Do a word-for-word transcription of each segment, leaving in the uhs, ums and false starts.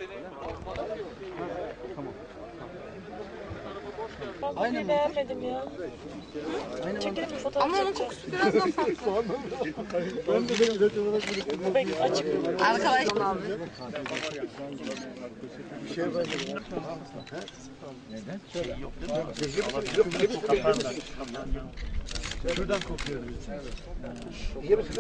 Ben bunu beğenmedim ya. Çekelim mi fotoğraf? Ama onun kokusu biraz daha farklı. Belki açık. Arkadaşlar. Neden? Şey yok değil mi? Şuradan kokuyor. İyi misin?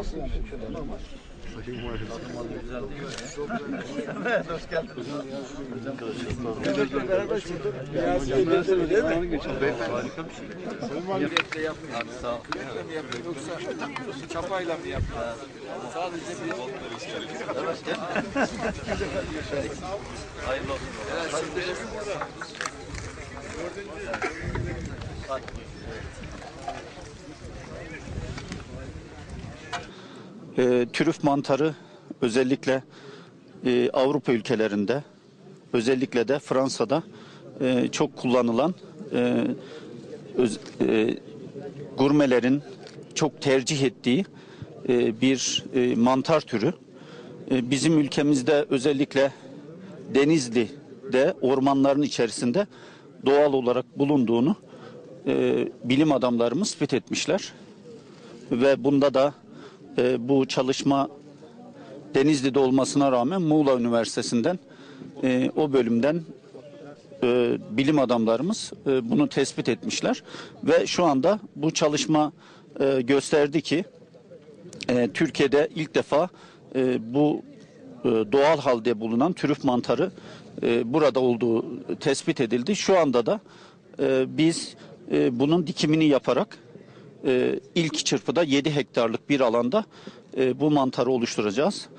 Güzel değil mi? Evet, hoş geldiniz. Beraber şurada biraz eğlenelim değil mi? Harika bir şey. Yürekle yapmıyor. Abi sağ ol. Yürekle mi yapıyor yoksa çapayla mı yapıyor? Sadece bir... Evet, gel. Hayırlı olsun. Evet, şimdi... E, türüf mantarı özellikle e, Avrupa ülkelerinde, özellikle de Fransa'da e, çok kullanılan e, öz, e, gurmelerin çok tercih ettiği e, bir e, mantar türü. E, bizim ülkemizde özellikle Denizli'de ormanların içerisinde doğal olarak bulunduğunu e, bilim adamlarımız fethetmişler ve bunda da E, bu çalışma Denizli'de olmasına rağmen Muğla Üniversitesi'nden e, o bölümden e, bilim adamlarımız e, bunu tespit etmişler ve şu anda bu çalışma e, gösterdi ki e, Türkiye'de ilk defa e, bu e, doğal halde bulunan türüf mantarı e, burada olduğu tespit edildi. Şu anda da e, biz e, bunun dikimini yaparak Ee, ilk çırpıda yedi hektarlık bir alanda e, bu mantarı oluşturacağız.